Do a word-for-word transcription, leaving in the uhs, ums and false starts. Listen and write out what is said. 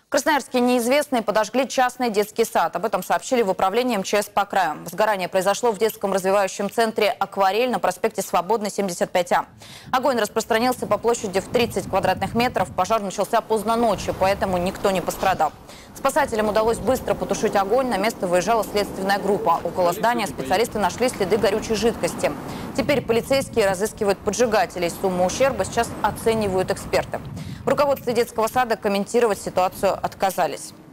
Красноярские неизвестные подожгли частный детский сад. Об этом сообщили в управлении эм че эс по краю. Возгорание произошло в детском развивающем центре «Акварель» на проспекте Свободной, семьдесят пять а. Огонь распространился по площади в тридцать квадратных метров. Пожар начался поздно ночью, поэтому никто не пострадал. Спасателям удалось быстро потушить огонь. На место выезжала следственная группа. Около здания специалисты нашли следы горючей жидкости. Теперь полицейские разыскивают поджигателей. Сумму ущерба сейчас оценивают эксперты. В руководстве детского сада комментировать ситуацию отказались.